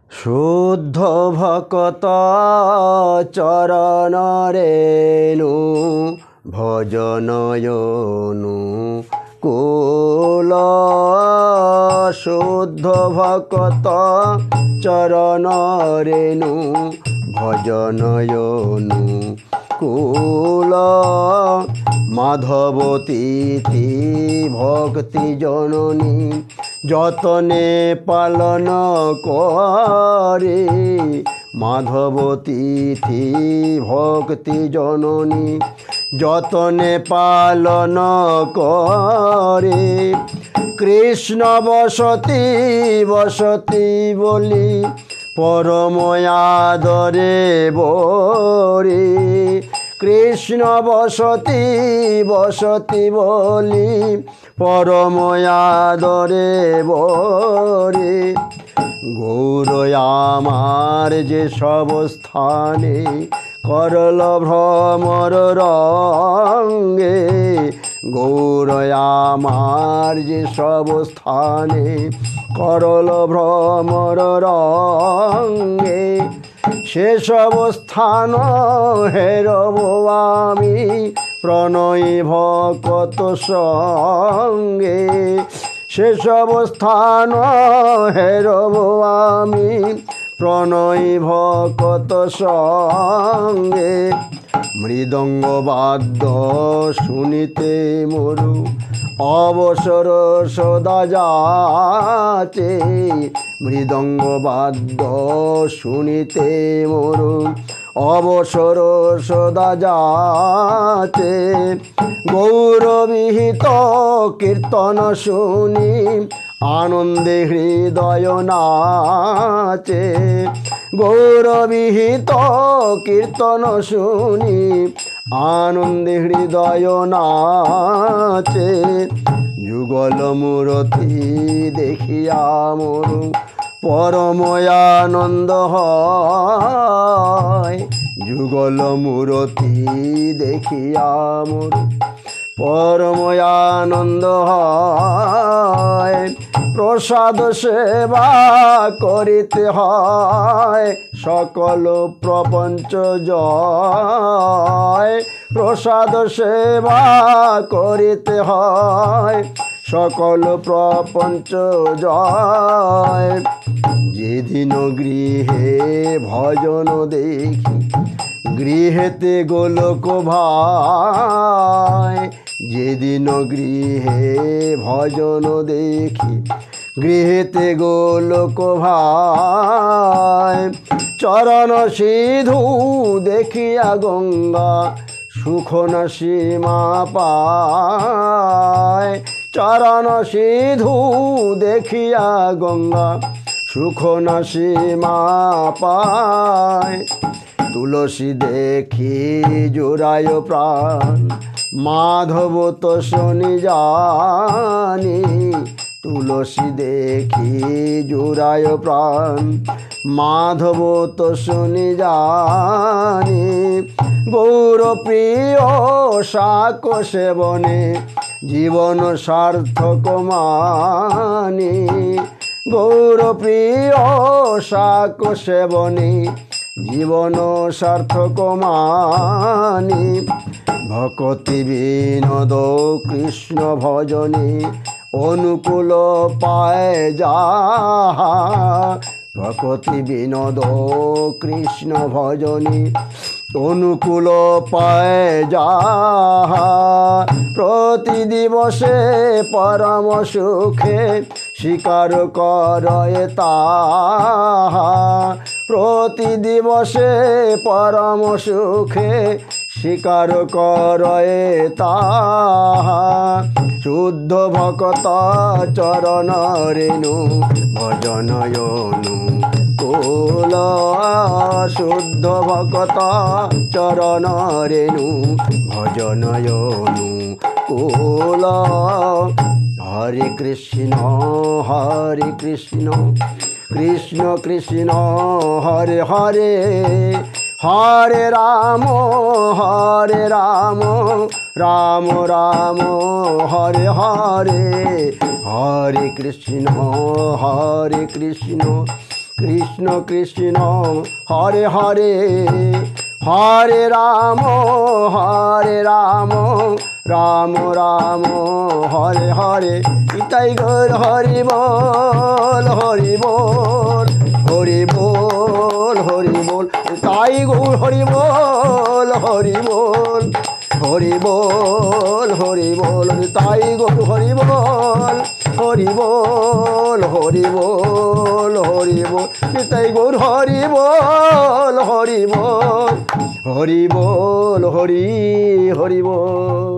शुद्ध भक्त चरण रेणु भजनयनु कुल शुद्ध भक्त चरण रेणु भजनयनु कुल माधवती भक्ति जननी যতনে পালন করে মাধবতী ভক্তি জননী যতনে পালন করে কৃষ্ণ বসতি বসতি বলি পরময়াদরে বরে কৃষ্ণ বসতি বসতি বলি পরময়াদরে বরে গৌর আমার যে সব স্থানে করল ভ্রমর রঙ্গে গৌর আমার যে সব স্থানে করল ভ্রমর রঙ্গে সেসব স্থান হেরব আমি প্রণয়ী ভকত সঙ্গে সেসব স্থান হেরব আমি প্রণয়ী ভকত সঙ্গে মৃদঙ্গ বাদ্য শুনিতে মরু অবসর সদা যাচে মৃদঙ্গ বাদ্য শুনিতে মরু অবসর সদা যাচে গৌরবিহিত কীর্তন শুনি আনন্দে হৃদয় নাচে গৌরবিহিত কীর্তন শুনি আনন্দে হৃদয় নাচে যুগল মূরতি দেখিয়া মরু পরময়ানন্দ হয় যুগল মূরতি দেখিয়া মরু পরময়ানন্দ হয় প্রসাদ সেবা করিতে হয় সকল প্রপঞ্চ জয় প্রসাদ সেবা করিতে হয় সকল প্রপঞ্চ জয় যেদিন গৃহে ভজন দেখি গৃহেতে গোলক ভাই যেদিন গৃহে ভজন দেখি গৃহেতে গোলক ভাই চরণ সিধু দেখিয়া গঙ্গা সুখ না সীমা পায় চরণ সিধু দেখিয়া গঙ্গা সুখ না সীমা পায় তুলসী দেখি জোড়ায় প্রাণ মাধব তো শনি জানি তুলসী দেখি জোড়ায় প্রাণ মাধব তো শনি জানি গৌর প্রিয় শাক সেবনে জীবন সার্থক মানি গৌর প্রিয় শাক সেবনে জীবন সার্থক মানি ভকতি বিনোদ কৃষ্ণ ভজনে অনুকূল পায় যাহা ভকতি বিনোদ কৃষ্ণ ভজনে অনুকূল পায় যাহা প্রতি দিবসে পরম সুখে স্বীকার করে তাহা প্রতি দিবসে পরম সুখে স্বীকার করে তাহা শুদ্ধ ভকত চরণ রেণু ভজনয়নু কুল শুদ্ধ ভকত চরণ রেণু ভজনয়নু কুল হরে কৃষ্ণ কৃষ্ণ কৃষ্ণ হরে হরে হরে রাম রাম রাম হরে হরে হরে কৃষ্ণ কৃষ্ণ কৃষ্ণ হরে হরে হরে রাম রাম রাম হরে হরে নিতাই গৌর হরি বল হরি বল হরি বল হরি বল নিতাই গৌর হরি বল হরি বল হরি বল হরি বল নিতাই গৌর হরি বল হরি বল হরি বল হরি বল নিতাই গৌর হরি বল হরি বল হরি বল হরি হরি বল।